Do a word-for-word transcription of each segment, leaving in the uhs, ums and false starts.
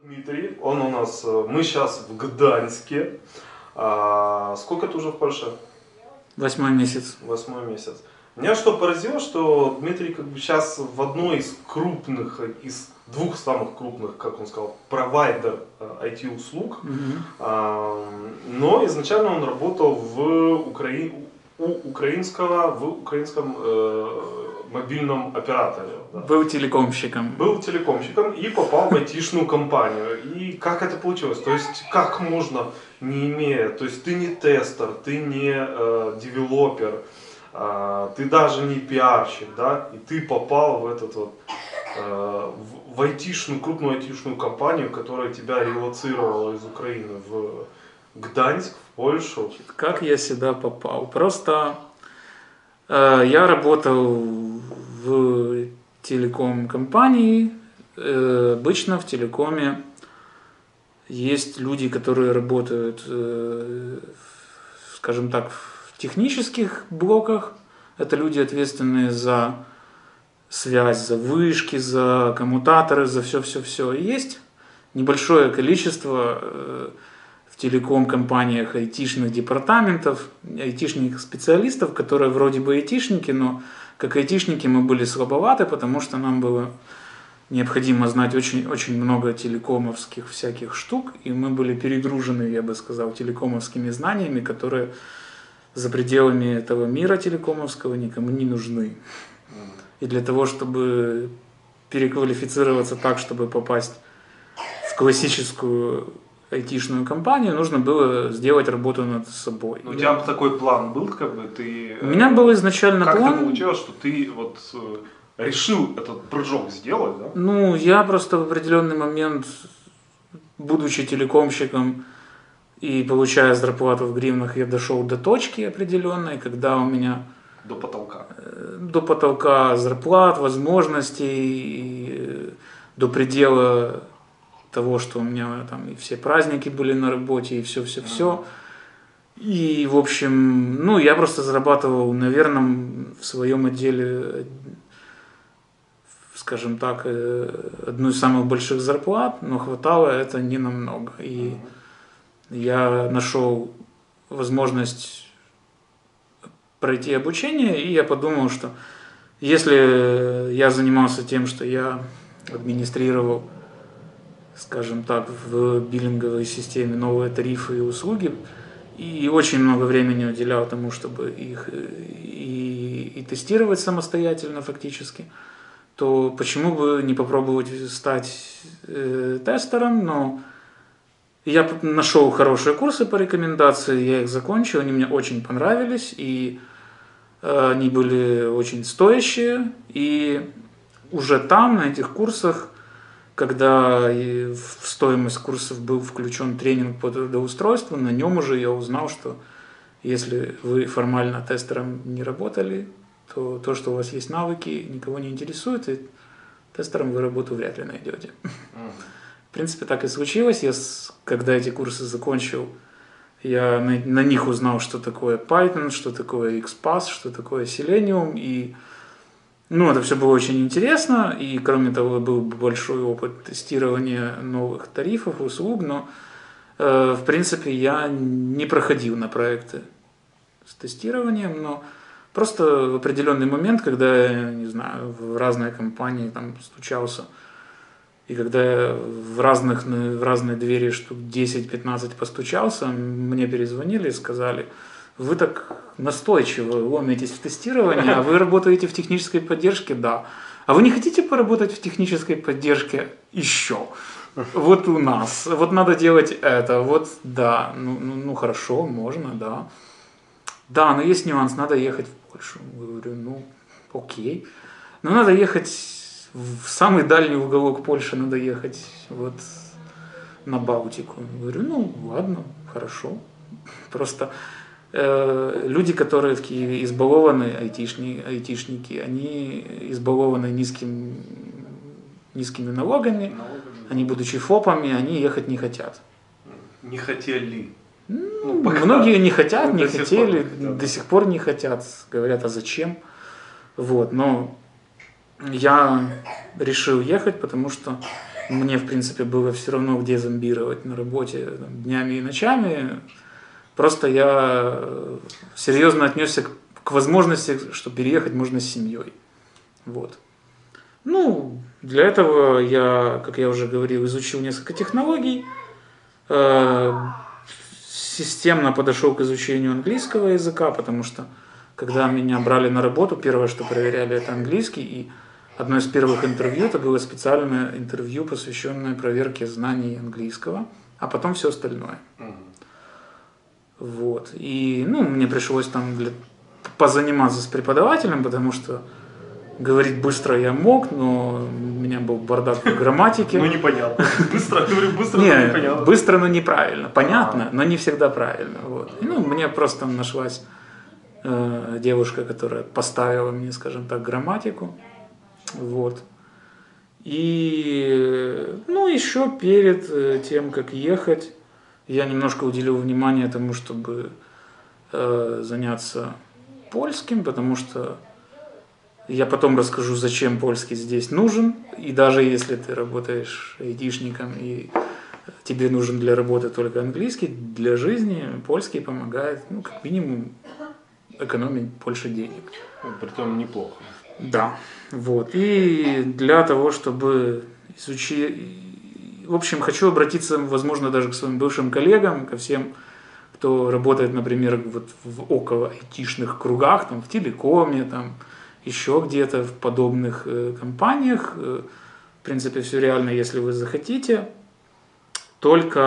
Дмитрий, он у нас, мы сейчас в Гданьске. А, сколько ты уже в Польше? Восьмой месяц. Восьмой месяц. Меня что поразило, что Дмитрий как бы сейчас в одной из крупных, из двух самых крупных, как он сказал, провайдер ай ти-услуг. Mm-hmm. А, но изначально он работал в Укра... у украинского, в украинском э, мобильном операторе. Да. Был телекомщиком. Был телекомщиком и попал в айтишную компанию. И как это получилось? То есть как можно, не имея, то есть ты не тестер, ты не э, девелопер, э, ты даже не пиарщик, да, и ты попал в этот вот э, в, в айтишную, крупную айтишную компанию, которая тебя релоцировала из Украины в Гданьск, в Польшу. Как я сюда попал? Просто э, я работал в телеком-компании. Э, обычно в телекоме есть люди, которые работают, э, скажем так, в технических блоках. Это люди, ответственные за связь, за вышки, за коммутаторы, за все-все-все. И есть небольшое количество э, в телеком-компаниях айтишных департаментов, айтишных специалистов, которые вроде бы айтишники, но как айтишники мы были слабоваты, потому что нам было необходимо знать очень, очень много телекомовских всяких штук, и мы были перегружены, я бы сказал, телекомовскими знаниями, которые за пределами этого мира телекомовского никому не нужны. И для того, чтобы переквалифицироваться так, чтобы попасть в классическую айтишную компанию, нужно было сделать работу над собой. У тебя такой план был, как бы ты... У меня был изначально как план... Как получилось, что ты вот решил этот прыжок сделать, да? Ну, я просто в определенный момент, будучи телекомщиком и получая зарплату в гривнах, я дошел до точки определенной, когда у меня... До потолка. До потолка зарплат, возможностей, до предела того, что у меня там и все праздники были на работе, и все-все-все. Mm-hmm. И, в общем, ну, я просто зарабатывал, наверное, в своем отделе, скажем так, одну из самых больших зарплат, но хватало это не намного. И mm-hmm. я нашел возможность пройти обучение, и я подумал, что если я занимался тем, что я администрировал, скажем так, в биллинговой системе новые тарифы и услуги, и очень много времени уделял тому, чтобы их и, и тестировать самостоятельно фактически, то почему бы не попробовать стать э, тестером? Но я нашел хорошие курсы по рекомендации, я их закончил, они мне очень понравились, и э, они были очень стоящие, и уже там, на этих курсах, когда в стоимость курсов был включен тренинг по трудоустройству, на нем уже я узнал, что если вы формально тестером не работали, то то, что у вас есть навыки, никого не интересует, и тестером вы работу вряд ли найдете. Mm-hmm. В принципе, так и случилось. Я, когда эти курсы закончил, я на, на них узнал, что такое Python, что такое XPath, что такое Selenium, и ну, это все было очень интересно, и кроме того был большой опыт тестирования новых тарифов, услуг, но э, в принципе я не проходил на проекты с тестированием, но просто в определенный момент, когда я, не знаю, в разные компании там стучался, и когда я в, разных, в разные двери штук десять-пятнадцать постучался, мне перезвонили и сказали: вы так настойчиво ломитесь в тестировании, а вы работаете в технической поддержке, да. А вы не хотите поработать в технической поддержке еще? Вот у нас, вот надо делать это, вот да, ну, ну, ну хорошо, можно, да. Да, но есть нюанс, надо ехать в Польшу. Я говорю, ну окей. Но надо ехать в самый дальний уголок Польши, надо ехать вот на Балтику. Я говорю, ну ладно, хорошо. Просто... Люди, которые в Киеве избалованы, айтишники, айтишники, они избалованы низким, низкими налогами, налогами, они, будучи ФОПами, они ехать не хотят. Не хотели. Ну, ну, многие не хотят, ну, не до хотели, сих пор, до сих пор не хотят, говорят, а зачем? Вот, но я решил ехать, потому что мне, в принципе, было все равно, где зомбировать на работе там, днями и ночами. Просто я серьезно отнесся к, к возможности, что переехать можно с семьей. Вот. Ну, для этого я, как я уже говорил, изучил несколько технологий, э, системно подошел к изучению английского языка, потому что, когда меня брали на работу, первое, что проверяли, это английский, и одно из первых интервью, это было специальное интервью, посвященное проверке знаний английского, а потом все остальное. Вот. И, ну, мне пришлось там для... позаниматься с преподавателем, потому что говорить быстро я мог, но у меня был бардак в грамматике. Ну, непонятно. Быстро, говорю, быстро, но не, непонятно. Быстро, но неправильно. Понятно, но не всегда правильно. Вот. И, ну, мне просто нашлась э, девушка, которая поставила мне, скажем так, грамматику. Вот. И, ну, еще перед тем, как ехать, я немножко уделил внимание тому, чтобы э, заняться польским, потому что я потом расскажу, зачем польский здесь нужен. И даже если ты работаешь айтишником и тебе нужен для работы только английский, для жизни польский помогает, ну, как минимум, экономить больше денег. Притом неплохо. Да, вот. И для того, чтобы изучить... В общем, хочу обратиться, возможно, даже к своим бывшим коллегам, ко всем, кто работает, например, вот в около айтишных кругах, там, в телекоме, там, еще где-то в подобных э, компаниях. Э, в принципе, все реально, если вы захотите. Только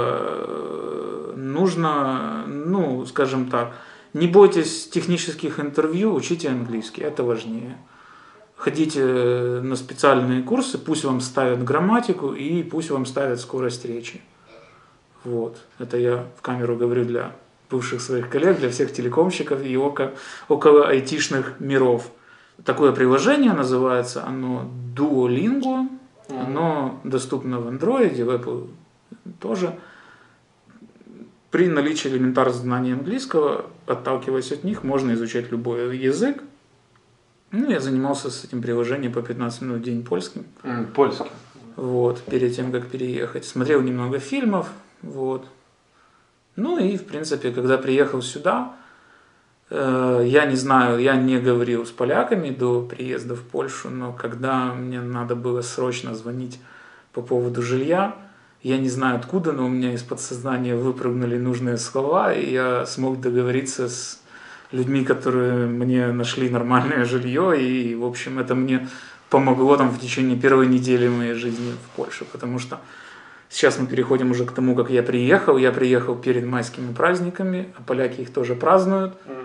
э, нужно, ну, скажем так, не бойтесь технических интервью, учите английский, это важнее. Ходите на специальные курсы, пусть вам ставят грамматику и пусть вам ставят скорость речи. Вот. Это я в камеру говорю для бывших своих коллег, для всех телекомщиков и около, около айтишных миров. Такое приложение называется, оно Duolingo, оно доступно в Android, в Apple тоже. При наличии элементарного знания английского, отталкиваясь от них, можно изучать любой язык. Ну, я занимался с этим приложением по пятнадцать минут в день польским. Mm, польским. Вот, перед тем, как переехать. Смотрел немного фильмов, вот. Ну и, в принципе, когда приехал сюда, э, я не знаю, я не говорил с поляками до приезда в Польшу, но когда мне надо было срочно звонить по поводу жилья, я не знаю откуда, но у меня из подсознания выпрыгнули нужные слова, и я смог договориться с людьми, которые мне нашли нормальное жилье, и, в общем, это мне помогло там в течение первой недели моей жизни в Польше, потому что сейчас мы переходим уже к тому, как я приехал. Я приехал перед майскими праздниками, а поляки их тоже празднуют. Mm.